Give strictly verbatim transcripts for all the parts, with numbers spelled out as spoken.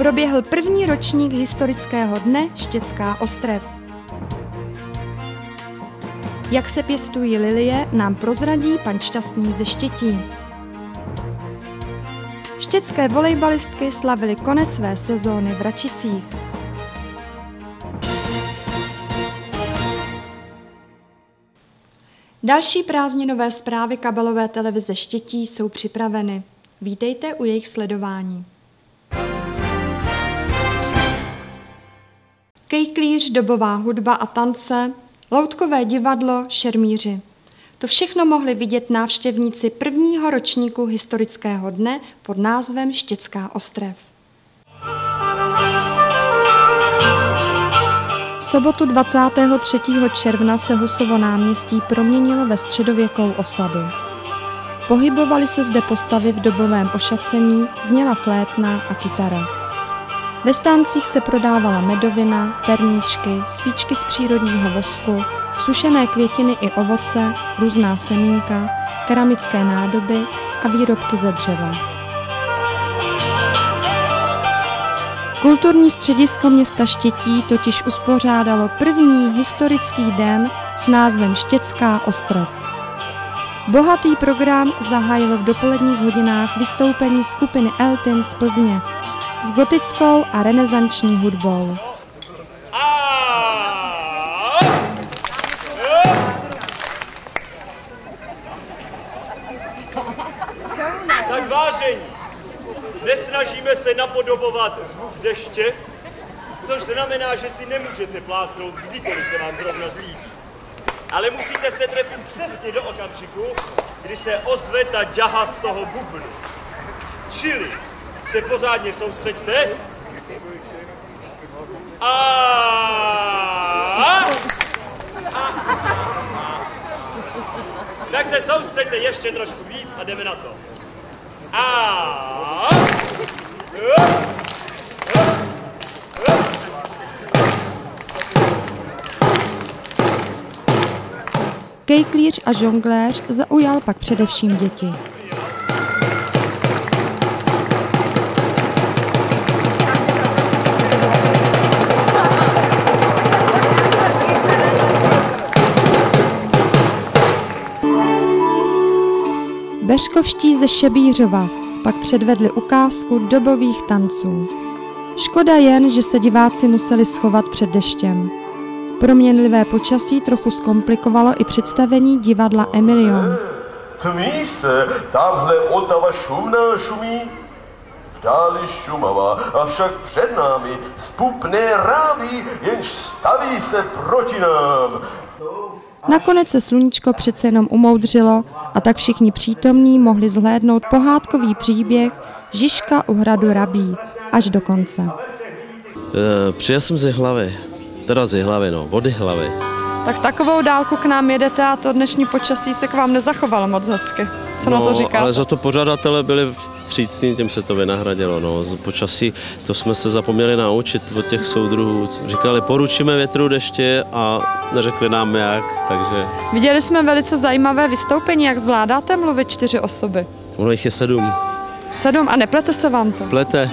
proběhl první ročník historického dne Štěcká Ostrev. Jak se pěstují lilie, nám prozradí pan Šťastný ze Štětí. Štětské volejbalistky slavily konec své sezóny v Račicích. Další prázdninové zprávy kabelové televize Štětí jsou připraveny. Vítejte u jejich sledování. Kejklíř, dobová hudba a tance, loutkové divadlo, šermíři. To všechno mohli vidět návštěvníci prvního ročníku historického dne pod názvem Štěcká Ostrev. V sobotu dvacátého třetího června se Husovo náměstí proměnilo ve středověkou osadu. Pohybovaly se zde postavy v dobovém ošacení, zněla flétna a kytara. Ve stáncích se prodávala medovina, perníčky, svíčky z přírodního vosku, sušené květiny i ovoce, různá semínka, keramické nádoby a výrobky ze dřeva. Kulturní středisko města Štětí totiž uspořádalo první historický den s názvem Štěcká Ostrev. Bohatý program zahájil v dopoledních hodinách vystoupení skupiny Eltin z Plzně s gotickou a renesanční hudbou. Tak vážení, nesnažíme se napodobovat zvuk deště, což znamená, že si nemůžete plácnout, kdykoliv se vám zrovna zlíbí. Ale musíte se trefit přesně do okamžiku, kdy se ozve ta ďaha z toho bubnu. Čili se pořádně soustřeďte. A... A... Tak se soustřeďte ještě trošku víc a jdeme na to. A... Kejklíř a žongléř zaujal pak především děti. Beřkovští ze Šebířova pak předvedli ukázku dobových tanců. Škoda jen, že se diváci museli schovat před deštěm. Proměnlivé počasí trochu zkomplikovalo i představení divadla Emilion. Tmí se, tamhle Otava šumná šumí, v dáli šumavá, avšak před námi spupné ráví, jenž staví se proti nám. Nakonec se sluníčko přece jenom umoudřilo a tak všichni přítomní mohli zhlédnout pohádkový příběh Žižka u hradu Rabí až do konce. E, přijel jsem z Jihlavy, teda z Jihlavy, no, od Jihlavy. Tak takovou dálku k nám jedete a to dnešní počasí se k vám nezachovalo moc hezky. Co no, na to říkáte? Ale za to pořadatelé byli vstřícní, tím se to vynahradilo. No. Z počasí to jsme se zapomněli naučit od těch soudruhů. Říkali, poručíme větru, deště a neřekli nám jak, takže... Viděli jsme velice zajímavé vystoupení, jak zvládáte mluvit čtyři osoby. Ono jich je sedm. Sedm a neplete se vám to? Plete.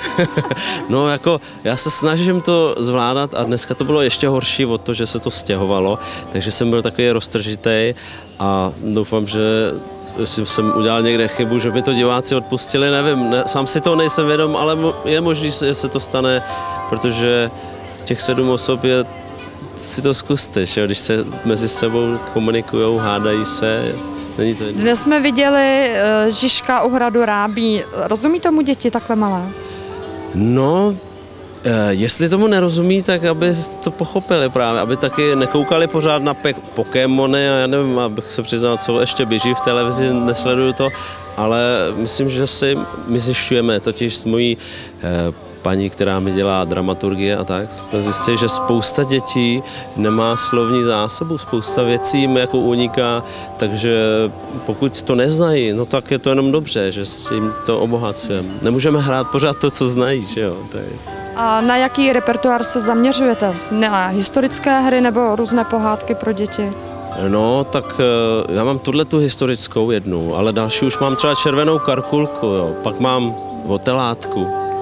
No jako já se snažím to zvládat a dneska to bylo ještě horší od to, že se to stěhovalo, takže jsem byl takový roztržitej a doufám, že jestli jsem udělal někde chybu, že by to diváci odpustili, nevím, ne, sám si to nejsem vědom, ale je možný, že se to stane, protože z těch sedm osob je, si to zkuste, že? Když se mezi sebou komunikujou, hádají se. Není to Dnes jsme viděli uh, Žižka u hradu Rábí. Rozumí tomu děti takhle malé? No, e, jestli tomu nerozumí, tak aby to pochopili právě, aby taky nekoukali pořád na pe- Pokémony a já nevím, abych se přiznal, co ještě běží v televizi, nesleduju to, ale myslím, že si my zjišťujeme, totiž s mojí e, paní, která mi dělá dramaturgie a tak, jsme zjistili, že spousta dětí nemá slovní zásobu, spousta věcí jim jako uniká, takže pokud to neznají, no tak je to jenom dobře, že si jim to obohacujeme. Nemůžeme hrát pořád to, co znají, že jo? To je... A na jaký repertoár se zaměřujete? Na historické hry nebo různé pohádky pro děti? No, tak já mám tuhle tu historickou jednu, ale další už mám třeba Červenou Karkulku, jo. Pak mám Votelátku.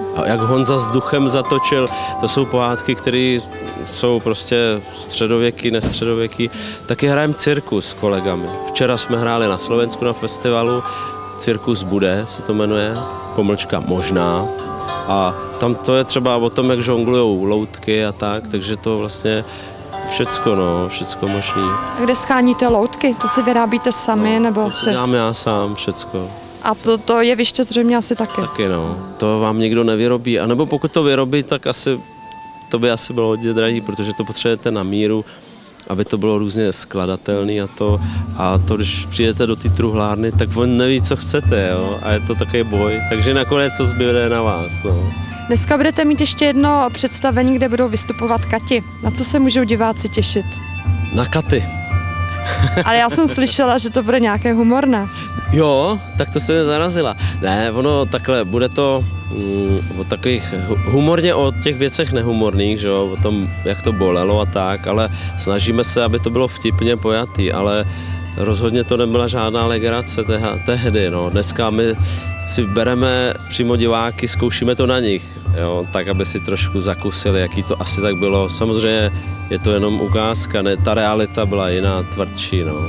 A jak Honza s duchem zatočil, to jsou pohádky, které jsou prostě středověky, nestředověky. Taky hrajeme cirkus s kolegami. Včera jsme hráli na Slovensku na festivalu, Cirkus bude se to jmenuje, pomlčka možná. A tam to je třeba o tom, jak žonglujou loutky a tak, takže to vlastně všecko, no, všecko možný. A kde scháníte loutky? To si vyrábíte sami, no, nebo to si... si dělám já sám, všecko. A to, to jeviště zřejmě asi taky. Taky, no. To vám nikdo nevyrobí. A nebo pokud to vyrobí, tak asi to by asi bylo hodně drahý, protože to potřebujete na míru, aby to bylo různě skladatelné a to. A to, když přijdete do té truhlárny, tak on neví, co chcete, jo. A je to takový boj. Takže nakonec to zbyde na vás, no. Dneska budete mít ještě jedno představení, kde budou vystupovat Kati. Na co se můžou diváci těšit? Na Katy. Ale já jsem slyšela, že to bude nějaké humorné. Jo, tak to se mě zarazila. Ne, ono takhle, bude to mm, o takových, humorně o těch věcech nehumorných, že jo, o tom, jak to bolelo a tak, ale snažíme se, aby to bylo vtipně pojatý, ale rozhodně to nebyla žádná legrace tehdy, no. Dneska my si bereme přímo diváky, zkoušíme to na nich, jo, tak, aby si trošku zakusili, jaký to asi tak bylo. Samozřejmě je to jenom ukázka, ne, ta realita byla jiná, tvrdší, no.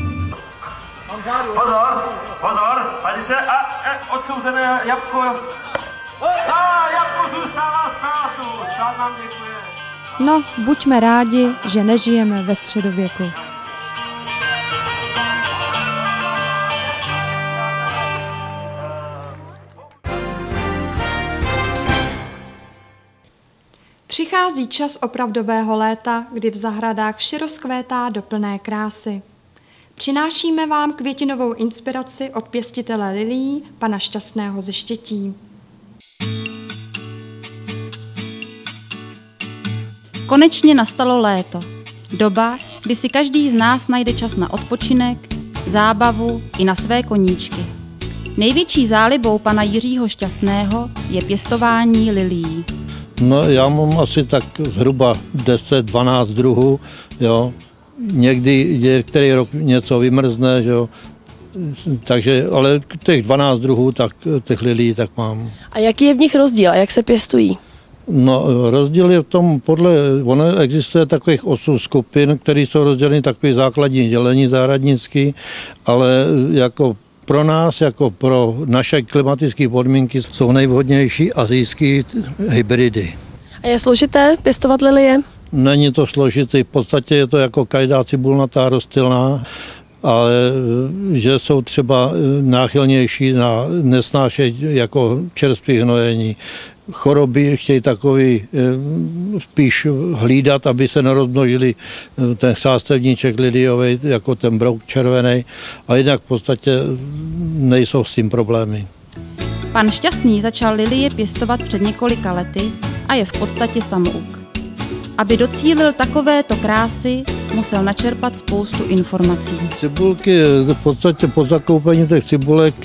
Pozor, pozor, tady se a, a odsouzené jabko. A jabko zůstává státu, stát nám děkuje. No, buďme rádi, že nežijeme ve středověku. Přichází čas opravdového léta, kdy v zahradách vše rozkvétá do plné krásy. Přinášíme vám květinovou inspiraci od pěstitele lilií, pana Šťastného ze Štětí. Konečně nastalo léto. Doba, kdy si každý z nás najde čas na odpočinek, zábavu i na své koníčky. Největší zálibou pana Jiřího Šťastného je pěstování lilií. No, já mám asi tak zhruba deset dvanáct druhů, jo. Někdy, který rok něco vymrzne, že jo. Takže, ale těch dvanáct druhů, tak těch lilií tak mám. A jaký je v nich rozdíl a jak se pěstují? No, rozdíl je v tom, podle, ono existuje takových osm skupin, které jsou rozděleny takový základní dělení zahradnický, ale jako pro nás, jako pro naše klimatické podmínky, jsou nejvhodnější asijské hybridy. A je složité pěstovat lilie? Není to složitý, v podstatě je to jako každá cibulnatá rostlina, ale že jsou třeba náchylnější na nesnášet jako čerstvý hnojení. Choroby chtějí takový spíš hlídat, aby se nerozmnožili ten chřástevníček liliový, jako ten brouk červený, a jinak v podstatě nejsou s tím problémy. Pan Šťastný začal lilie pěstovat před několika lety a je v podstatě samouk. Aby docílil takovéto krásy, musel načerpat spoustu informací. Cibulky, v podstatě po zakoupení těch cibulek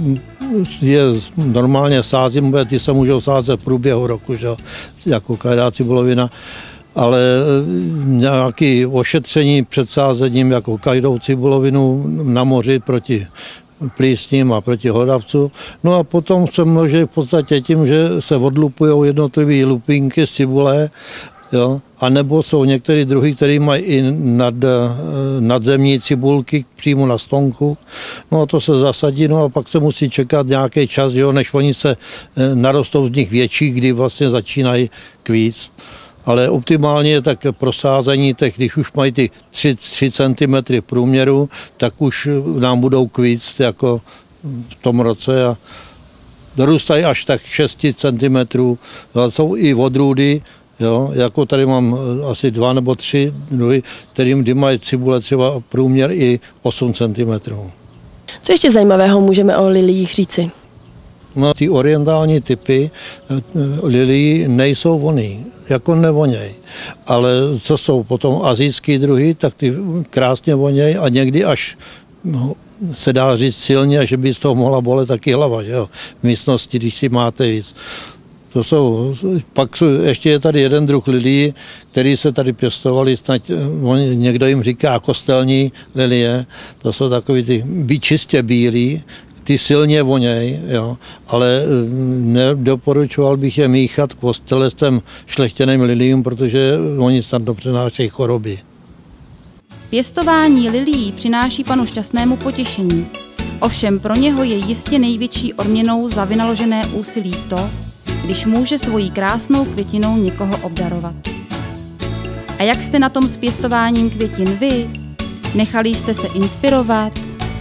je normálně sázím, ty se můžou sázet v průběhu roku, že? Jako každá cibulovina, ale nějaké ošetření před sázením, jako každou cibulovinu na moři proti plísním a proti hlodavcům. No a potom se množí v podstatě tím, že se odlupují jednotlivé lupínky z cibule, jo? A nebo jsou některé druhy, které mají i nad, nadzemní cibulky přímo na stonku. No a to se zasadí, no a pak se musí čekat nějaký čas, jo, než oni se narostou z nich větší, kdy vlastně začínají kvíct. Ale optimálně je tak prosázení, tak když už mají ty tři centimetry průměru, tak už nám budou kvíct jako v tom roce a dorůstají až tak šest centimetrů. Jsou i odrůdy, jo, jako tady mám asi dva nebo tři druhy, kterým kdy mají cibule třeba průměr i osm centimetrů. Co ještě zajímavého můžeme o liliích říci? No, ty orientální typy lilií nejsou voný, jako nevoněj. Ale co jsou potom asijský druhy, tak ty krásně voněj a někdy až, no, se dá říct silně, že by z toho mohla bolet taky hlava, že jo, v místnosti, když si máte víc. To jsou, pak ještě je tady jeden druh lilií, který se tady pěstovali, snad někdo jim říká kostelní lilie. To jsou takový ty čistě bílí, ty silně voněj, jo, ale nedoporučoval bych je míchat kostele s tím šlechtěným lilium, protože oni tam to přenášejí choroby. Pěstování lilií přináší panu Šťastnému potěšení. Ovšem pro něho je jistě největší odměnou za vynaložené úsilí to, když může svojí krásnou květinou někoho obdarovat. A jak jste na tom s pěstováním květin vy? Nechali jste se inspirovat?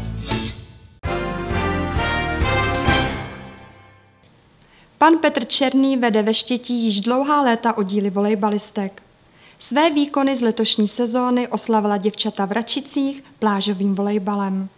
Pan Petr Černý vede ve Štětí již dlouhá léta oddíly volejbalistek. Své výkony z letošní sezóny oslavila děvčata v Račicích plážovým volejbalem.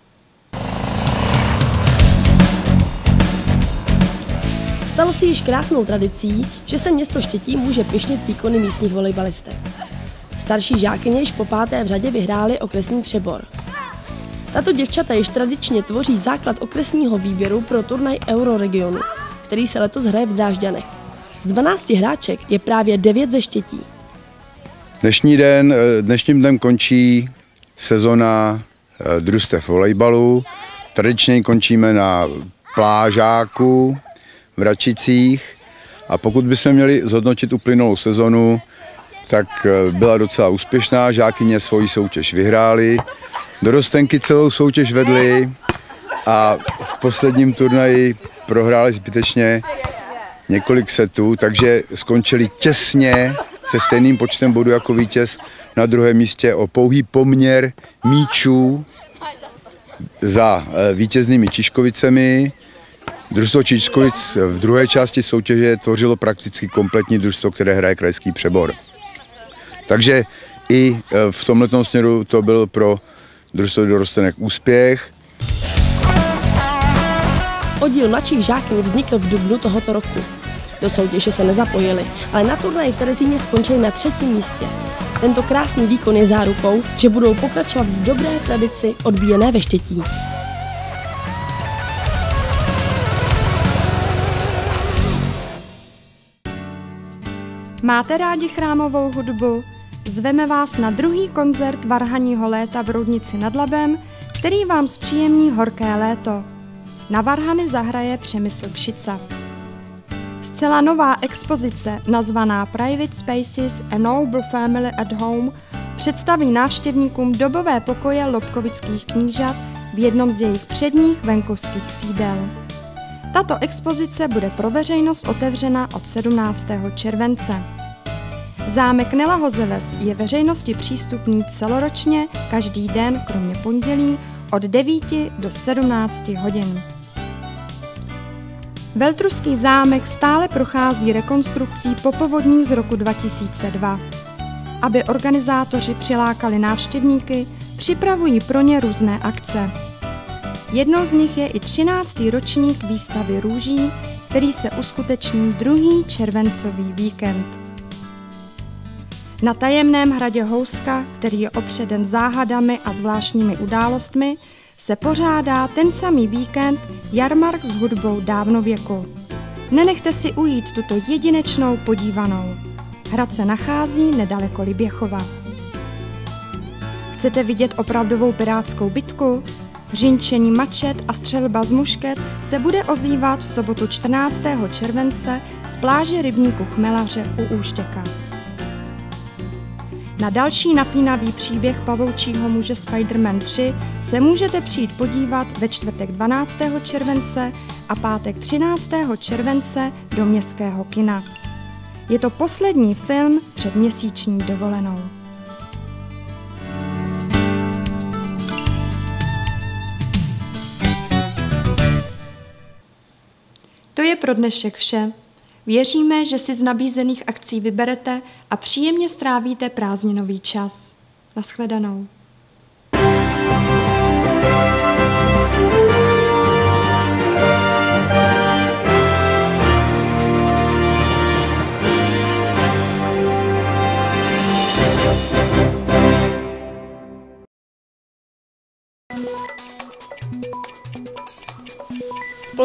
Stalo se již krásnou tradicí, že se město Štětí může pyšnit výkony místních volejbalistek. Starší žákyně již po páté v řadě vyhrály okresní přebor. Tato děvčata již tradičně tvoří základ okresního výběru pro turnaj Euroregionu, který se letos hraje v Drážďanech. Z dvanácti hráček je právě devět ze Štětí. Dnešní den, dnešním dnem končí sezona družstev volejbalu. Tradičně končíme na plážáku v Račicích a pokud bychom měli zhodnotit uplynulou sezonu, tak byla docela úspěšná, žákyně svoji soutěž vyhrály, dorostenky celou soutěž vedly a v posledním turnaji prohráli zbytečně několik setů, takže skončili těsně se stejným počtem bodů jako vítěz na druhém místě o pouhý poměr míčů za vítěznými Číškovicemi. Družstvo Číškovic v druhé části soutěže tvořilo prakticky kompletní družstvo, které hraje krajský přebor. Takže i v tomto směru to byl pro družstvo dorostenek úspěch. Oddíl mladších žákyň vznikl v dubnu tohoto roku. Do soutěže se nezapojili, ale na turnaji v Terezíně skončili na třetím místě. Tento krásný výkon je zárukou, že budou pokračovat v dobré tradici odvíjené ve Štětí. Máte rádi chrámovou hudbu? Zveme vás na druhý koncert Varhaního léta v Roudnici nad Labem, který vám zpříjemní horké léto. Na varhany zahraje Přemysl Kšica. Zcela nová expozice, nazvaná Private Spaces A Noble Family at Home, představí návštěvníkům dobové pokoje lobkovických knížat v jednom z jejich předních venkovských sídel. Tato expozice bude pro veřejnost otevřena od sedmnáctého července. Zámek Nelahozeles je veřejnosti přístupný celoročně každý den, kromě pondělí, od devíti do sedmnácti hodin. Veltruský zámek stále prochází rekonstrukcí po povodních z roku dva tisíce dva. Aby organizátoři přilákali návštěvníky, připravují pro ně různé akce. Jednou z nich je i třináctý ročník výstavy růží, který se uskuteční druhý červencový víkend. Na tajemném hradě Houska, který je opředen záhadami a zvláštními událostmi, se pořádá ten samý víkend jarmark s hudbou dávnověku. Nenechte si ujít tuto jedinečnou podívanou. Hrad se nachází nedaleko Liběchova. Chcete vidět opravdovou pirátskou bitku? Řinčení mačet a střelba z mušket se bude ozývat v sobotu čtrnáctého července z pláže rybníku Chmelaře u Úštěka. Na další napínavý příběh pavoučího muže Spider-Man tři se můžete přijít podívat ve čtvrtek dvanáctého července a pátek třináctého července do Městského kina. Je to poslední film před měsíční dovolenou. To je pro dnešek vše. Věříme, že si z nabízených akcí vyberete a příjemně strávíte prázdninový čas. Naschledanou.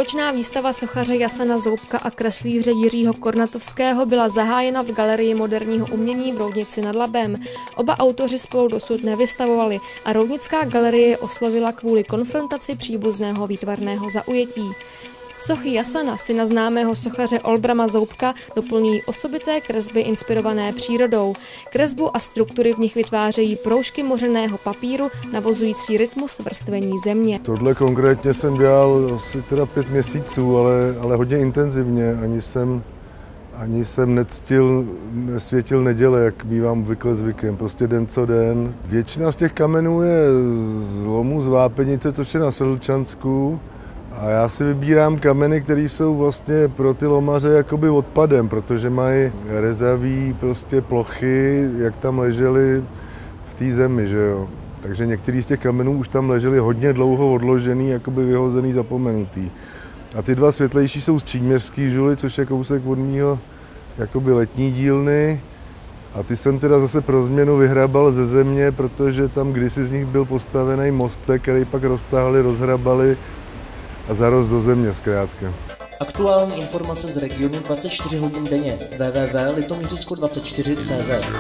Společná výstava sochaře Jasana Zoubka a kreslíře Jiřího Kornatovského byla zahájena v Galerii moderního umění v Roudnici nad Labem. Oba autoři spolu dosud nevystavovali a Roudnická galerie je oslovila kvůli konfrontaci příbuzného výtvarného zaujetí. Sochy Jasana, syna známého sochaře Olbrama Zoubka, doplňují osobité kresby inspirované přírodou. Kresbu a struktury v nich vytvářejí proužky mořeného papíru, navozující rytmus vrstvení země. Tohle konkrétně jsem dělal asi teda pět měsíců, ale, ale hodně intenzivně. Ani jsem, ani jsem nectil, nesvětil neděle, jak bývám obvykle zvykem. Prostě den co den. Většina z těch kamenů je z lomu z Vápenice, což je na Sedlčansku. A já si vybírám kameny, které jsou vlastně pro ty lomaře jakoby odpadem, protože mají rezavý prostě plochy, jak tam ležely v té zemi, že jo. Takže některý z těch kamenů už tam ležely hodně dlouho odložený, jakoby vyhozený, zapomenutý. A ty dva světlejší jsou z Číměřský žuly, což je kousek od mýho jakoby letní dílny. A ty jsem teda zase pro změnu vyhrabal ze země, protože tam kdysi z nich byl postavený mostek, který pak roztáhli, rozhrabali a zarost do země zkrátka. Aktuální informace z regionu dvacet čtyři hodin denně. w w w tečka litomířisko dvacet čtyři tečka cé zet.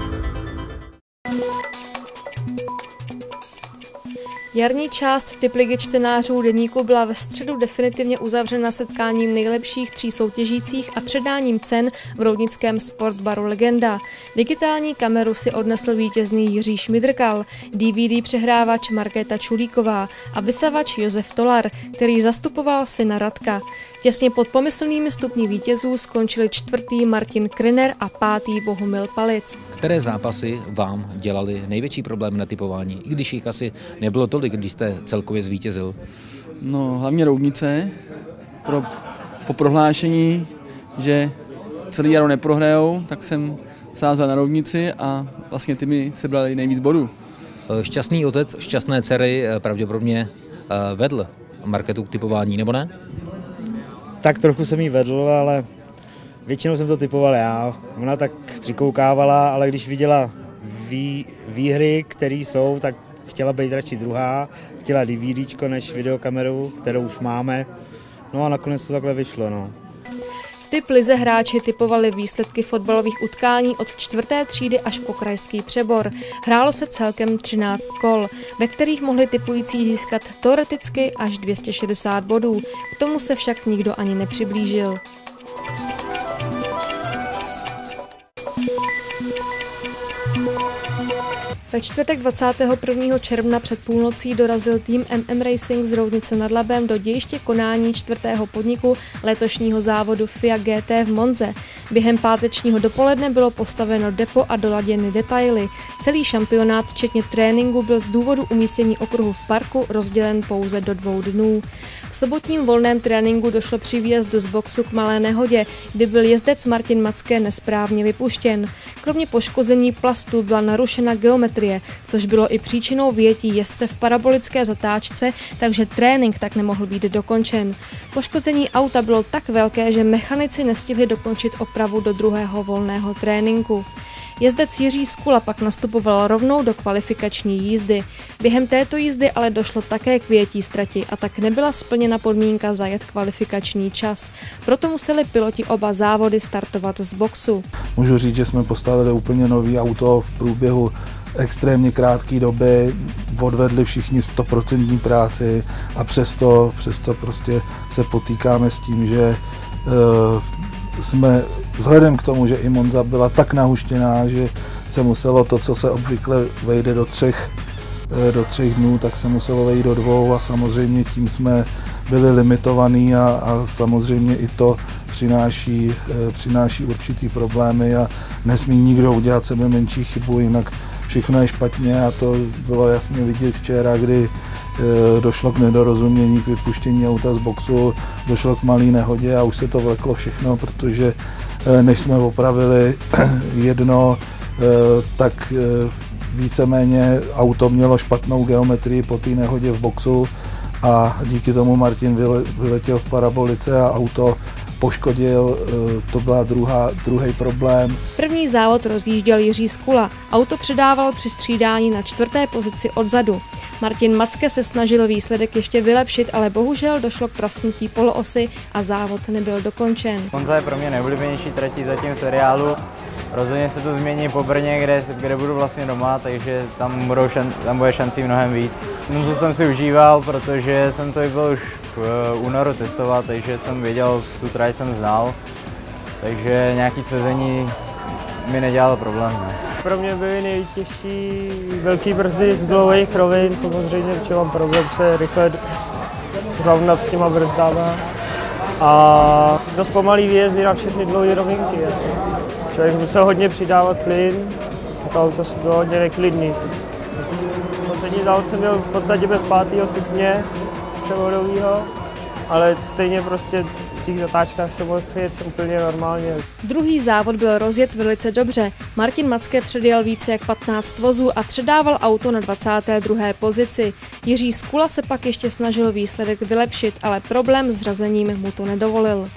Jarní část Tipligy čtenářů deníku byla ve středu definitivně uzavřena setkáním nejlepších tří soutěžících a předáním cen v roudnickém sportbaru Legenda. Digitální kameru si odnesl vítězný Jiří Šmidrkal, D V D přehrávač Markéta Čulíková a vysavač Josef Tolar, který zastupoval syna Radka. Těsně pod pomyslnými stupni vítězů skončili čtvrtý Martin Kryner a pátý Bohumil Palic. Které zápasy vám dělali největší problém na typování, i když jich asi nebylo tolik, když jste celkově zvítězil? No, hlavně Roudnice, pro, po prohlášení, že celý jaro neprohrajou, tak jsem sázal na Roudnici a vlastně ty mi sebrali nejvíc bodů. Šťastný otec šťastné dcery pravděpodobně vedl Marketu k typování, nebo ne? Tak trochu jsem jí vedl, ale většinou jsem to typoval já. Ona tak přikoukávala, ale když viděla vý, výhry, které jsou, tak chtěla být radši druhá. Chtěla DVDčko než videokameru, kterou už máme. No a nakonec to takhle vyšlo. No. V Tip lize hráči typovali výsledky fotbalových utkání od čtvrté třídy až po krajský přebor. Hrálo se celkem třináct kol, ve kterých mohli tipující získat teoreticky až dvě stě šedesát bodů. K tomu se však nikdo ani nepřiblížil. Ve čtvrtek dvacátého prvního června před půlnocí dorazil tým M M Racing z Roudnice nad Labem do dějiště konání čtvrtého podniku letošního závodu F I A G T v Monze. Během pátečního dopoledne bylo postaveno depo a doladěny detaily. Celý šampionát, včetně tréninku, byl z důvodu umístění okruhu v parku rozdělen pouze do dvou dnů. V sobotním volném tréninku došlo při výjezdu z boxu k malé nehodě, kdy byl jezdec Martin Macké nesprávně vypuštěn. Kromě poškození plastu byla narušena geometrie, což bylo i příčinou vyjetí jezdce v parabolické zatáčce, takže trénink tak nemohl být dokončen. Poškození auta bylo tak velké, že mechanici nestihli dokončit opravu do druhého volného tréninku. Jezdec Jiří Skula pak nastupoval rovnou do kvalifikační jízdy. Během této jízdy ale došlo také k vyjetí ztrati a tak nebyla splněna podmínka zajet kvalifikační čas. Proto museli piloti oba závody startovat z boxu. Můžu říct, že jsme postavili úplně nový auto v průběhu extrémně krátké doby, odvedli všichni sto procent práci a přesto, přesto prostě se potýkáme s tím, že uh, jsme vzhledem k tomu, že i Monza byla tak nahuštěná, že se muselo to, co se obvykle vejde do třech, do třech dnů, tak se muselo vejít do dvou a samozřejmě tím jsme byli limitovaní a, a samozřejmě i to přináší, přináší určitý problémy a nesmí nikdo udělat sebe menší chybu, jinak všechno je špatně a to bylo jasně vidět včera, kdy e, došlo k nedorozumění, k vypuštění auta z boxu, došlo k malé nehodě a už se to vleklo všechno, protože e, než jsme opravili jedno, e, tak e, víceméně auto mělo špatnou geometrii po té nehodě v boxu a díky tomu Martin vyle, vyletěl v parabolice a auto, poškodil, to byla druhá, druhý problém. První závod rozjížděl Jiří Skula. Auto předával při střídání na čtvrté pozici odzadu. Martin Macke se snažil výsledek ještě vylepšit, ale bohužel došlo k prasknutí poloosy a závod nebyl dokončen. Monza je pro mě nejoblíbenější tratí zatím v seriálu. Rozhodně se to změní po Brně, kde, kde budu vlastně doma, takže tam, budou šan, tam bude šancí mnohem víc. Monzu jsem si užíval, protože jsem to i byl už v únoru testovat, takže jsem věděl, tu trať jsem znal, takže nějaký svezení mi nedělalo problém. Ne. Pro mě byly nejtěžší velký brzdy z dlouhých rovin, samozřejmě, protože mám problém se rychle zrovnat s těma brzdama. A dost pomalý výjezdy na všechny dlouhé rovinky. Jasně. Člověk musel hodně přidávat plyn, a to auto bylo hodně neklidný. Poslední závod jsem měl v podstatě bez pátého stupně převodového, ale stejně prostě v těch zatáčkách se mohl jet úplně normálně. Druhý závod byl rozjet velice dobře. Martin Macke předjel více jak patnáct vozů a předával auto na dvacáté druhé pozici. Jiří Skula se pak ještě snažil výsledek vylepšit, ale problém s řazením mu to nedovolil.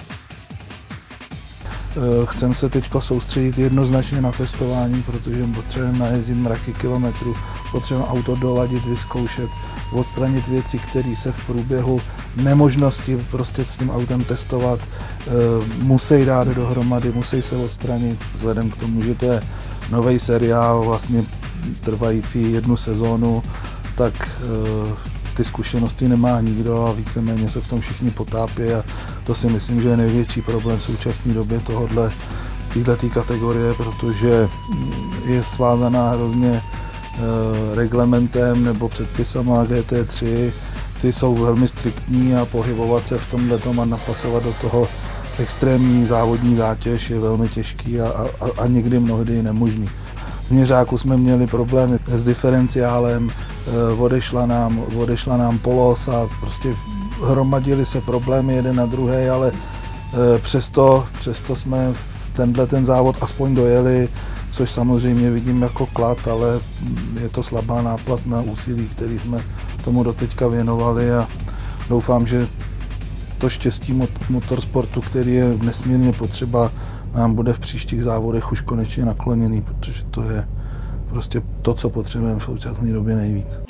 Chcem se teď soustředit jednoznačně na testování, protože potřebujeme najezdit mraky kilometrů, potřebujeme auto doladit, vyzkoušet, odstranit věci, které se v průběhu nemožnosti prostě s tím autem testovat musí dát dohromady, musí se odstranit, vzhledem k tomu, že to je nový seriál, vlastně trvající jednu sezónu, tak ty zkušenosti nemá nikdo a víceméně se v tom všichni potápí a to si myslím, že je největší problém v současné době tohohle, této kategorie, protože je svázaná hrozně reglementem nebo předpisama G T tři, ty jsou velmi striktní a pohybovat se v tomhletom a napasovat do toho extrémní závodní zátěž je velmi těžký a, a, a někdy mnohdy nemožný. V Měřáku jsme měli problémy s diferenciálem, odešla nám, odešla nám polosa, prostě hromadily se problémy jeden na druhý, ale přesto, přesto jsme tenhle ten závod aspoň dojeli, což samozřejmě vidím jako klad, ale je to slabá náplast na úsilí, který jsme tomu doteďka věnovali a doufám, že to štěstí v motorsportu, který je nesmírně potřeba, nám bude v příštích závodech už konečně nakloněný, protože to je prostě to, co potřebujeme v současné době nejvíc.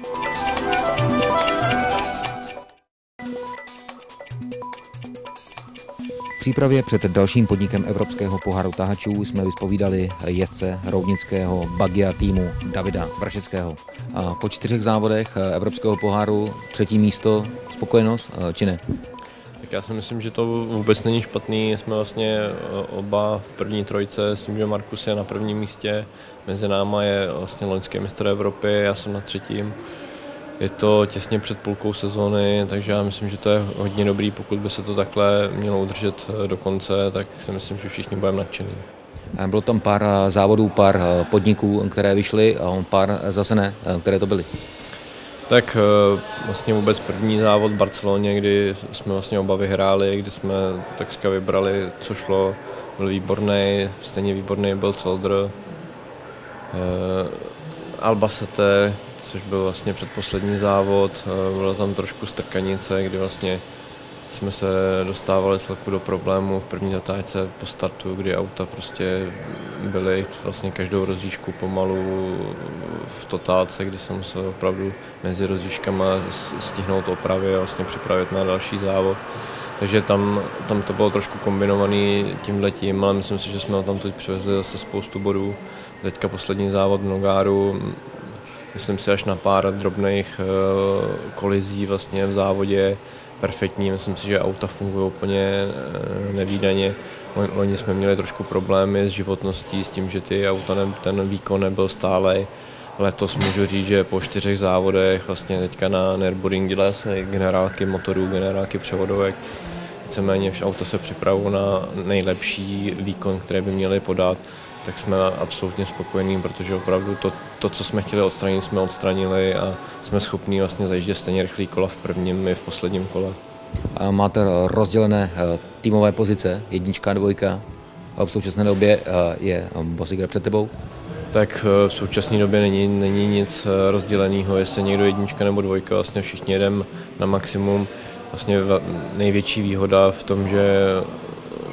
V přípravě před dalším podnikem Evropského poháru tahačů jsme vyspovídali jezdce roudnického Bagia týmu Davida Vrašického. A po čtyřech závodech Evropského poháru třetí místo, spokojenost či ne? Tak já si myslím, že to vůbec není špatný. Jsme vlastně oba v první trojce, s tím, že Markus je na prvním místě, mezi náma je vlastně loňský mistr Evropy, já jsem na třetím. Je to těsně před půlkou sezóny, takže já myslím, že to je hodně dobrý. Pokud by se to takhle mělo udržet do konce, tak si myslím, že všichni budeme nadšení. Bylo tam pár závodů, pár podniků, které vyšly, a pár zase ne. Které to byly? Tak vlastně vůbec první závod v Barceloně, kdy jsme vlastně oba vyhráli, kdy jsme takřka vybrali, co šlo, byl výborný, stejně výborný byl Coldr, Albacete, což byl vlastně předposlední závod, byla tam trošku strkanice, kdy vlastně jsme se dostávali celku do problému v první zatáčce po startu, kdy auta prostě byly vlastně každou rozdížku pomalu v totálce, kdy jsem musel opravdu mezi rozdížkama stihnout opravy a vlastně připravit na další závod. Takže tam, tam to bylo trošku kombinovaný tímhletím, ale myslím si, že jsme tam teď přivezli zase spoustu bodů. Teďka poslední závod v Nogáru, myslím si až na pár drobných kolizí vlastně v závodě, perfektní, myslím si, že auta fungují úplně nevídaně. Loni jsme měli trošku problémy s životností, s tím, že ty auta, ne, ten výkon nebyl stálej. Letos můžu říct, že po čtyřech závodech vlastně teďka na Nürburgring dělá se generálky motorů, generálky převodovek. Víceméně auto se připravují na nejlepší výkon, které by měly podat, tak jsme absolutně spokojení, protože opravdu to, to, co jsme chtěli odstranit, jsme odstranili a jsme schopni vlastně zajíždět stejně rychlý kola v prvním i v posledním kole. A máte rozdělené týmové pozice, jednička, dvojka, a v současné době je Bosiger před tebou? Tak v současné době není, není nic rozděleného, jestli někdo jednička nebo dvojka, vlastně všichni jedeme na maximum. Vlastně největší výhoda v tom, že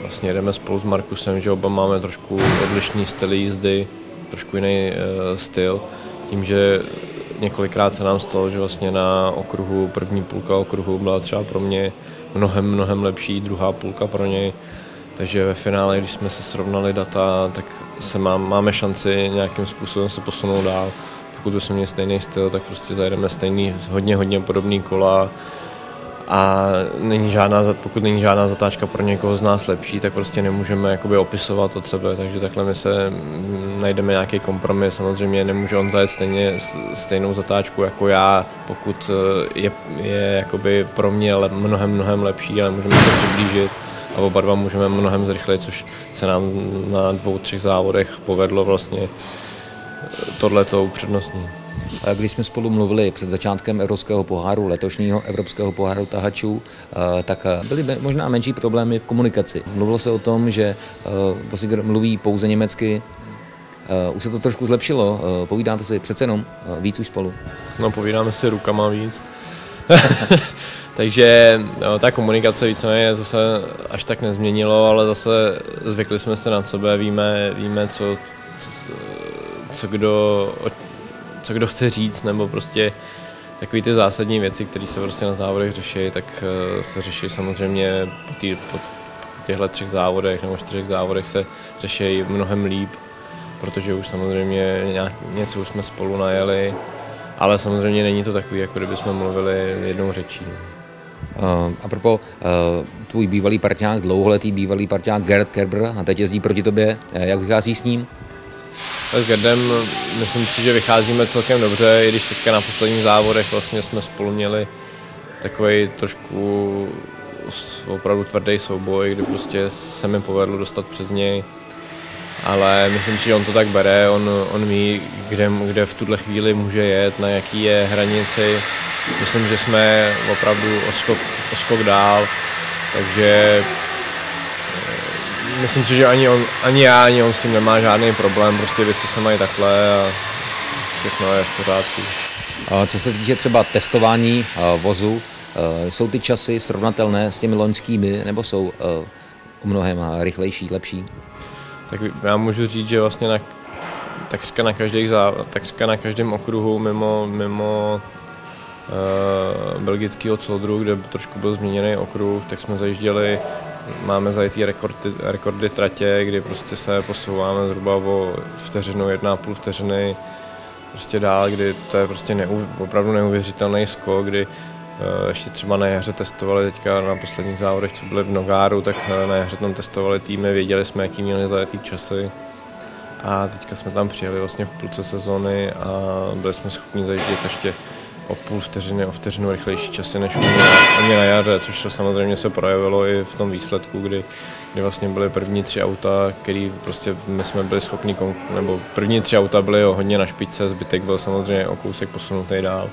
vlastně jedeme spolu s Markusem, že oba máme trošku odlišný styl jízdy, trošku jiný uh, styl, tím, že několikrát se nám stalo, že vlastně na okruhu, první půlka okruhu byla třeba pro mě mnohem, mnohem lepší, druhá půlka pro něj. Takže ve finále, když jsme se srovnali data, tak se má, máme šanci nějakým způsobem se posunout dál. Pokud bychom měli stejný styl, tak prostě zajedeme stejný, hodně, hodně podobný kola. A není žádná, pokud není žádná zatáčka pro někoho z nás lepší, tak prostě nemůžeme jakoby opisovat od sebe, takže takhle my se najdeme nějaký kompromis. Samozřejmě nemůže on zajet stejně, stejnou zatáčku jako já, pokud je, je jakoby pro mě mnohem, mnohem lepší, ale můžeme se přiblížit a oba dva můžeme mnohem zrychleji, což se nám na dvou, třech závodech povedlo vlastně tohleto upřednostní. Když jsme spolu mluvili před začátkem Evropského poháru, letošního Evropského poháru tahačů, tak byly možná menší problémy v komunikaci. Mluvilo se o tom, že Bosiger mluví pouze německy. Už se to trošku zlepšilo, povídáte si přece jenom víc už spolu? No, povídáme si rukama víc. Takže no, ta komunikace víceméně zase až tak nezměnilo, ale zase zvykli jsme se nad sebe, víme, víme co, co, co kdo co kdo chce říct, nebo prostě takové ty zásadní věci, které se prostě na závodech řeší, tak se řeší samozřejmě po, tý, po těchto třech závodech nebo čtyřech závodech se řeší mnohem líp, protože už samozřejmě nějak, něco už jsme spolu najeli, ale samozřejmě není to takový, jako kdybychom mluvili jednou řečí. Uh, a propos, uh, tvůj bývalý parťák, dlouholetý bývalý parťák Gerd Kerber, a teď jezdí proti tobě, jak vychází s ním? S Gerdem myslím si, že vycházíme celkem dobře, i když teďka na posledních závodech vlastně jsme spolu měli takový trošku opravdu tvrdý souboj, kdy prostě se mi povedlo dostat přes něj. Ale myslím si, že on to tak bere, on, on ví, kde, kde v tuhle chvíli může jet, na jaký je hranici. Myslím, že jsme opravdu o skok, o skok dál, takže myslím si, že ani, on, ani já, ani on s tím nemá žádný problém, prostě věci se mají takhle a všechno je v pořádku. Co se týče třeba testování vozu, jsou ty časy srovnatelné s těmi loňskými, nebo jsou o mnohem rychlejší, lepší? Tak já můžu říct, že vlastně na, takřka, na každých záv, takřka na každém okruhu mimo, mimo uh, belgického Codru, kde trošku byl změněný okruh, tak jsme zajížděli. Máme zajetý rekordy, rekordy tratě, kdy prostě se posouváme zhruba o vteřinu, jedna a půl vteřiny prostě dál, kdy to je prostě neuv, opravdu neuvěřitelný skok, kdy uh, ještě třeba na jaře testovali teďka na posledních závodech, co byly v Nogáru, tak uh, na jaře tam testovali týmy, věděli jsme, jaký měli zajetý časy. A teďka jsme tam přijeli vlastně v půlce sezóny a byli jsme schopni zajíždět ještě o půl vteřiny, o vteřinu rychlejší časy než oni na, oni na jaře, což to samozřejmě se projevilo i v tom výsledku, kdy, kdy vlastně byly první tři auta, který prostě my jsme byli schopni, nebo první tři auta byly hodně na špičce, zbytek byl samozřejmě o kousek posunutý dál.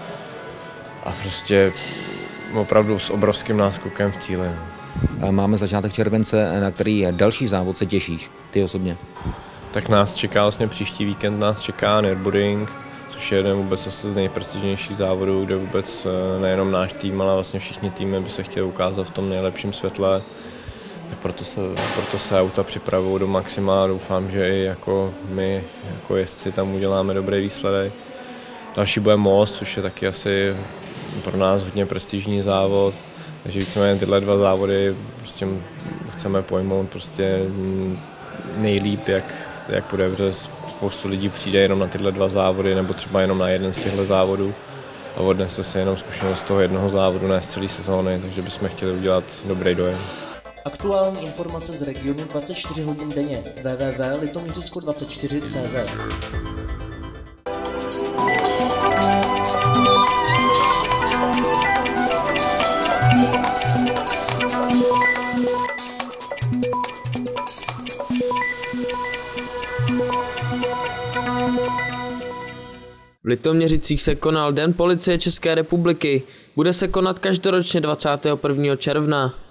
A prostě opravdu s obrovským náskokem v cíli. Máme začátek července, na který další závod se těšíš, ty osobně? Tak nás čeká vlastně příští víkend, nás čeká Nürburgring, což je jeden vůbec asi z nejprestižnějších závodů, kde vůbec nejenom náš tým, ale vlastně všichni týmy by se chtěli ukázat v tom nejlepším světle. Tak proto se, proto se auta připravují do maxima a doufám, že i jako my, jako jezdci, tam uděláme dobrý výsledek. Další bude Most, což je taky asi pro nás hodně prestižní závod, takže víceméně tyhle dva závody prostě chceme pojmout prostě nejlíp, jak, jak bude, protože spoustu lidí přijde jenom na tyhle dva závody nebo třeba jenom na jeden z těchto závodů a odnese se jenom zkušenost z toho jednoho závodu, ne z celé sezóny, takže bychom chtěli udělat dobrý dojem. Aktuální informace z regionu dvacet čtyři hodin denně w w w tečka litomířisko dvacet čtyři tečka cé zet. V Litoměřicích se konal Den policie České republiky. Bude se konat každoročně dvacátého prvního června.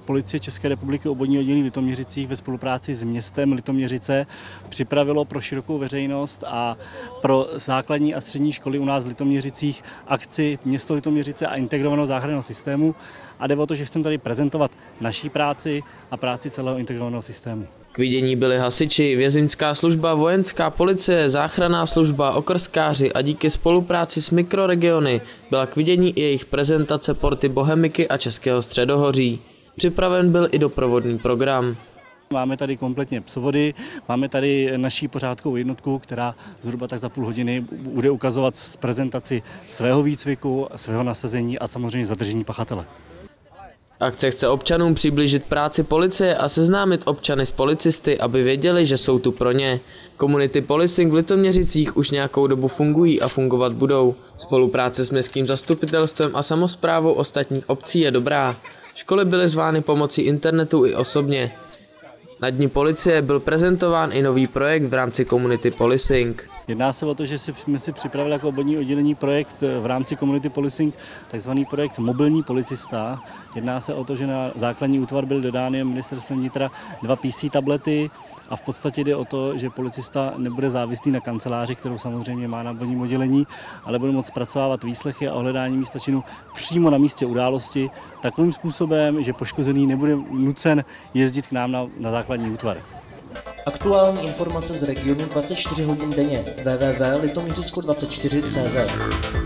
Policie České republiky obvodní oddělení v Litoměřicích ve spolupráci s městem Litoměřice připravilo pro širokou veřejnost a pro základní a střední školy u nás v Litoměřicích akci Město Litoměřice a integrovaného záchranného systému. A jde o to, že chceme tady prezentovat naší práci a práci celého integrovaného systému. K vidění byli hasiči, vězeňská služba, vojenská policie, záchranná služba, okrskáři a díky spolupráci s mikroregiony byla k vidění i jejich prezentace Porty Bohemiky a Českého středohoří. Připraven byl i doprovodný program. Máme tady kompletně psovody, máme tady naší pořádkovou jednotku, která zhruba tak za půl hodiny bude ukazovat prezentaci svého výcviku, svého nasazení a samozřejmě zadržení pachatele. Akce chce občanům přiblížit práci policie a seznámit občany s policisty, aby věděli, že jsou tu pro ně. Community policing v Litoměřicích už nějakou dobu fungují a fungovat budou. Spolupráce s městským zastupitelstvem a samosprávou ostatních obcí je dobrá. Školy byly zvány pomocí internetu i osobně. Na Dni policie byl prezentován i nový projekt v rámci Community Policing. Jedná se o to, že jsme si připravili jako obvodní oddělení projekt v rámci Community Policing, takzvaný projekt Mobilní policista. Jedná se o to, že na základní útvar byly dodány ministerstvem vnitra dva P C tablety a v podstatě jde o to, že policista nebude závislý na kanceláři, kterou samozřejmě má na obvodním oddělení, ale bude moct zpracovávat výslechy a ohledání místa činu přímo na místě události takovým způsobem, že poškozený nebude nucen jezdit k nám na, na základní útvar. Aktuální informace z regionu dvacet čtyři hodin denně. w w w tečka litomířisko dvacet čtyři tečka cé zet.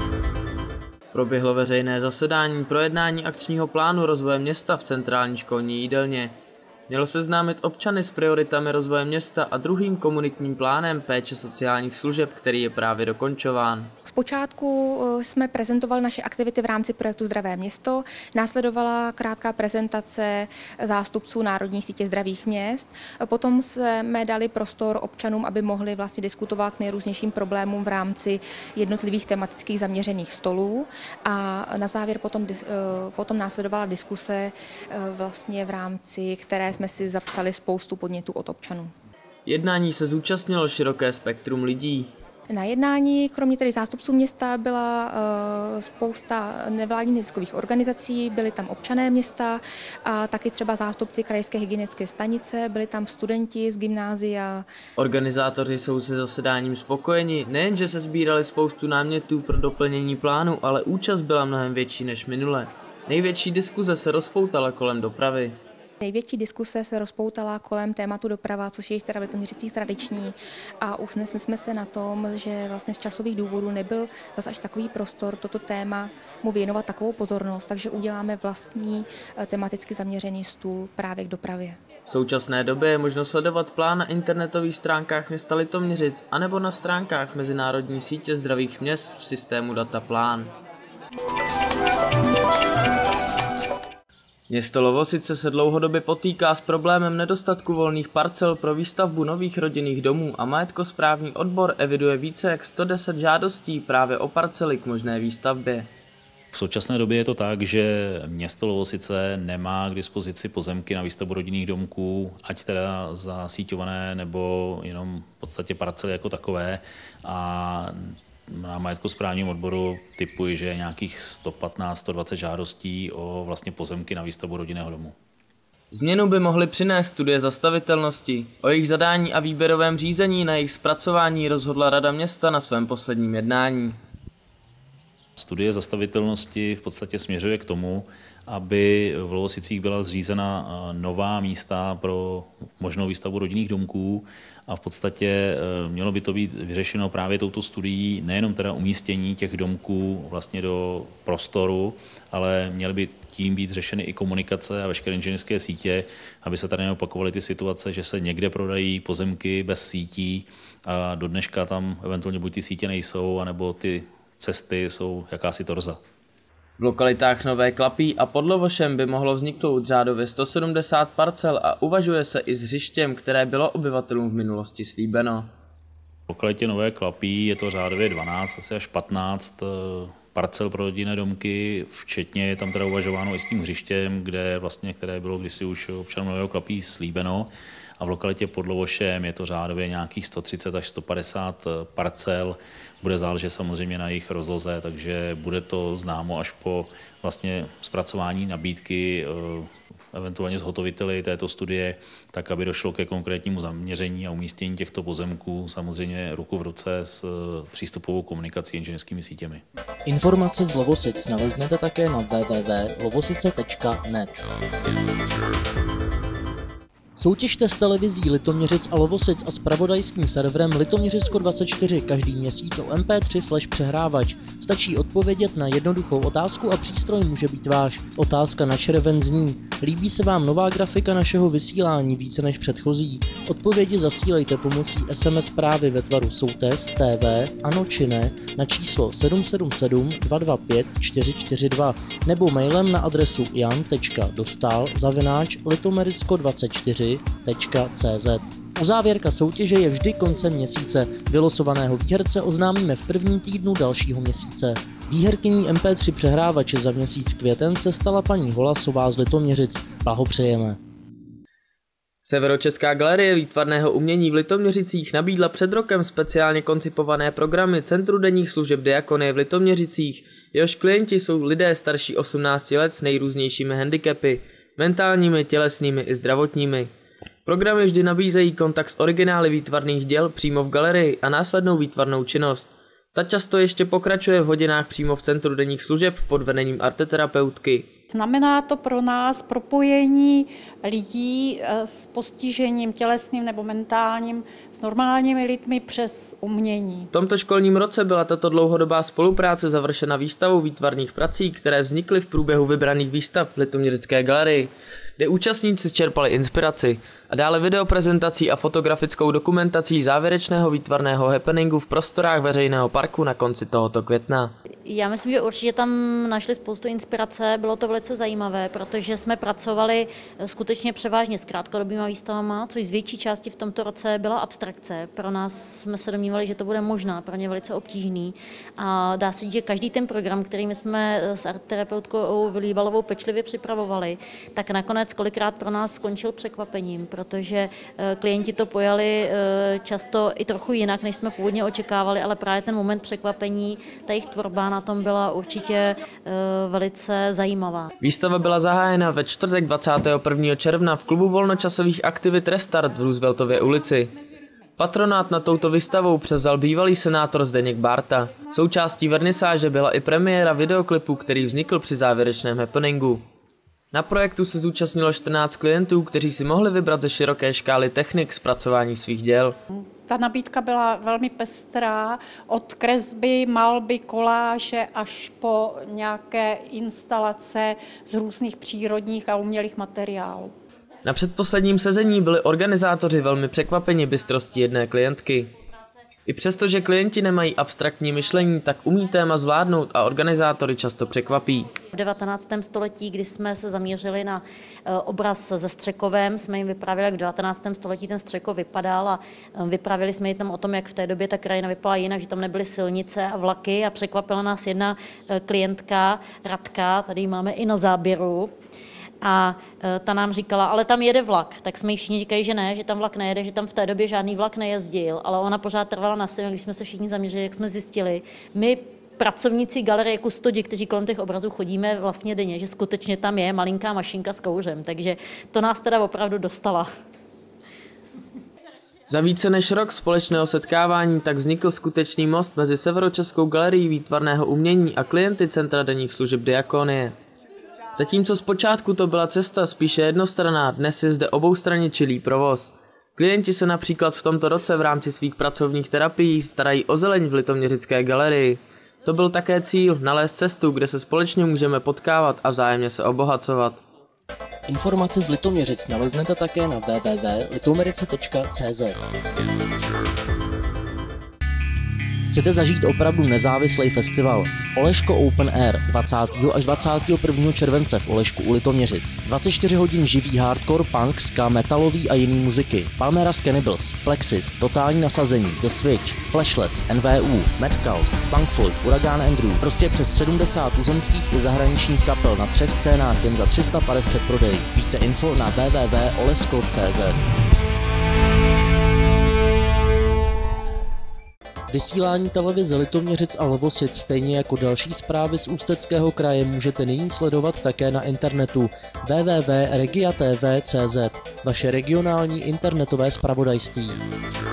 Proběhlo veřejné zasedání projednání akčního plánu rozvoje města v centrální školní jídelně. Mělo seznámit občany s prioritami rozvoje města a druhým komunitním plánem péče sociálních služeb, který je právě dokončován. Zpočátku jsme prezentovali naše aktivity v rámci projektu Zdravé město, následovala krátká prezentace zástupců Národní sítě zdravých měst, potom jsme dali prostor občanům, aby mohli vlastně diskutovat k nejrůznějším problémům v rámci jednotlivých tematických zaměřených stolů a na závěr potom, potom následovala diskuse vlastně v rámci, které jsme si zapsali spoustu podnětů od občanů. Jednání se zúčastnilo široké spektrum lidí. Na jednání, kromě tedy zástupců města, byla uh, spousta nevládních neziskových organizací, byli tam občané města a taky třeba zástupci krajské hygienické stanice, byli tam studenti z gymnázia. Organizátoři jsou se zasedáním spokojeni, nejenže se sbírali spoustu námětů pro doplnění plánu, ale účast byla mnohem větší než minule. Největší diskuze se rozpoutala kolem dopravy. Největší diskuse se rozpoutala kolem tématu doprava, což je již teda v Litoměřicích tradiční a usnesli jsme se na tom, že vlastně z časových důvodů nebyl zase až takový prostor toto téma mu věnovat takovou pozornost, takže uděláme vlastní tematicky zaměřený stůl právě k dopravě. V současné době je možno sledovat plán na internetových stránkách města Litoměřic anebo na stránkách Mezinárodní sítě zdravých měst v systému Dataplán. Město Lovosice se dlouhodobě potýká s problémem nedostatku volných parcel pro výstavbu nových rodinných domů a majetkosprávní odbor eviduje více jak sto deset žádostí právě o parcely k možné výstavbě. V současné době je to tak, že město Lovosice nemá k dispozici pozemky na výstavbu rodinných domků, ať teda zasíťované nebo jenom v podstatě parcely jako takové. A na majetkosprávním odboru tipuji, že je nějakých sto patnáct sto dvacet žádostí o vlastně pozemky na výstavbu rodinného domu. Změnu by mohly přinést studie zastavitelnosti. O jejich zadání a výběrovém řízení na jejich zpracování rozhodla Rada města na svém posledním jednání. Studie zastavitelnosti v podstatě směřuje k tomu, aby v Lovosicích byla zřízena nová místa pro možnou výstavbu rodinných domků a v podstatě mělo by to být vyřešeno právě touto studií, nejenom teda umístění těch domků vlastně do prostoru, ale měly by tím být řešeny i komunikace a veškeré inženýrské sítě, aby se tady neopakovaly ty situace, že se někde prodají pozemky bez sítí a do dneška tam eventuálně buď ty sítě nejsou, anebo ty cesty jsou jakási torza. V lokalitách Nové Klapí a pod Lovošem by mohlo vzniknout řádově sto sedmdesát parcel a uvažuje se i s hřištěm, které bylo obyvatelům v minulosti slíbeno. V lokalitě Nové Klapí je to řádově dvanáct, asi až patnáct parcel pro rodinné domky, včetně je tam teda uvažováno i s tím hřištěm, kde vlastně, které bylo kdysi už občanům Nového Klapí slíbeno. a v lokalitě pod Lovošem je to řádově nějakých sto třicet až sto padesát parcel. Bude záležet samozřejmě na jejich rozloze, takže bude to známo až po vlastně zpracování nabídky, eventuálně zhotoviteli této studie, tak aby došlo ke konkrétnímu zaměření a umístění těchto pozemků, samozřejmě ruku v ruce s přístupovou komunikací inženýrskými sítěmi. Informace z Lovosic naleznete také na w w w tečka lovosice tečka net. Soutěžte s televizí Litoměřic a Lovosic a zpravodajským serverem Litoměřicko dvacet čtyři každý měsíc o em pé tři flash přehrávač. Stačí odpovědět na jednoduchou otázku a přístroj může být váš. Otázka na červen zní: líbí se vám nová grafika našeho vysílání více než předchozí? Odpovědi zasílejte pomocí es em es zprávy ve tvaru Soutest T V, ano či ne, na číslo sedm sedm sedm dva dva pět čtyři čtyři dva nebo mailem na adresu jan tečka dostal zavináč litoměřicko dvacet čtyři tečka cé zet. Uzávěrka soutěže je vždy koncem měsíce. Vylosovaného výherce oznámíme v prvním týdnu dalšího měsíce. Výherkyní em pé tři přehrávače za měsíc květen se stala paní Holasová z Litoměřic. Blahopřejeme. Severočeská galerie výtvarného umění v Litoměřicích nabídla před rokem speciálně koncipované programy Centru denních služeb Diakonie v Litoměřicích. Jehož klienti jsou lidé starší osmnácti let s nejrůznějšími handicapy, mentálními, tělesnými i zdravotními. Programy vždy nabízejí kontakt s originály výtvarných děl přímo v galerii a následnou výtvarnou činnost. Ta často ještě pokračuje v hodinách přímo v Centru denních služeb pod vedením arteterapeutky. Znamená to pro nás propojení lidí s postižením tělesným nebo mentálním s normálními lidmi přes umění. V tomto školním roce byla tato dlouhodobá spolupráce završena výstavou výtvarných prací, které vznikly v průběhu vybraných výstav v Litoměřické galerii, kde účastníci čerpali inspiraci, a dále videoprezentací a fotografickou dokumentací závěrečného výtvarného happeningu v prostorách veřejného parku na konci tohoto května. Já myslím, že určitě tam našli spoustu inspirace, bylo to velice zajímavé, protože jsme pracovali skutečně převážně s krátkodobýma výstavama, což z větší části v tomto roce byla abstrakce. Pro nás jsme se domnívali, že to bude možná, pro ně velice obtížný. A dá se říct, že každý ten program, který my jsme s artterapeutkou Vylíbalovou pečlivě připravovali, tak nakonec kolikrát pro nás skončil překvapením, protože klienti to pojali často i trochu jinak, než jsme původně očekávali, ale právě ten moment překvapení, ta jejich tvorba na tom byla určitě velice zajímavá. Výstava byla zahájena ve čtvrtek dvacátého prvního června v klubu volnočasových aktivit Restart v Rooseveltově ulici. Patronát nad touto výstavou převzal bývalý senátor Zdeněk Bárta. Součástí vernisáže byla i premiéra videoklipu, který vznikl při závěrečném happeningu. Na projektu se zúčastnilo čtrnáct klientů, kteří si mohli vybrat ze široké škály technik zpracování svých děl. Ta nabídka byla velmi pestrá, od kresby, malby, koláže až po nějaké instalace z různých přírodních a umělých materiálů. Na předposledním sezení byli organizátoři velmi překvapeni bystrostí jedné klientky. I přesto, že klienti nemají abstraktní myšlení, tak umí téma zvládnout a organizátory často překvapí. V devatenáctém století, kdy jsme se zaměřili na obraz se Střekovem, jsme jim vyprávěli, jak v devatenáctém století ten Střekov vypadal, a vyprávěli jsme jim tam o tom, jak v té době ta krajina vypadala jinak, že tam nebyly silnice a vlaky, a překvapila nás jedna klientka, Radka, tady ji máme i na záběru. A ta nám říkala, ale tam jede vlak, tak jsme jí všichni říkali, že ne, že tam vlak nejede, že tam v té době žádný vlak nejezdil, ale ona pořád trvala na svém. Když jsme se všichni zaměřili, jak jsme zjistili, my pracovníci galerie kustodi, kteří kolem těch obrazů chodíme vlastně denně, že skutečně tam je malinká mašinka s kouřem, takže to nás teda opravdu dostala. Za více než rok společného setkávání tak vznikl skutečný most mezi Severočeskou galerií výtvarného umění a klienty Centra denních služeb Diakonie. Zatímco zpočátku to byla cesta spíše jednostranná, dnes je zde oboustranně čilý provoz. Klienti se například v tomto roce v rámci svých pracovních terapií starají o zeleň v Litoměřické galerii. To byl také cíl, nalézt cestu, kde se společně můžeme potkávat a vzájemně se obohacovat. Informace z Litoměřic naleznete také na w w w tečka litoměřice tečka cé zet. Chcete zažít opravdu nezávislý festival? Oleško Open Air dvacátého až dvacátého prvního července v Olešku u Litoměřic. dvacet čtyři hodin živý hardcore, punk, ska, metalový a jiný muziky. Palmera's Cannibals, Plexis, Totální nasazení, The Switch, Flashlets, N V U, Madcult, Punkfold, Uragan Andrew. Prostě přes sedmdesát tuzemských i zahraničních kapel na třech scénách jen za tři sta pade v předprodeji. Více info na w w w tečka olesko tečka cé zet. Vysílání televize Litoměřic a Lovosic, stejně jako další zprávy z Ústeckého kraje, můžete nyní sledovat také na internetu w w w tečka regia t v tečka c z, vaše regionální internetové zpravodajství.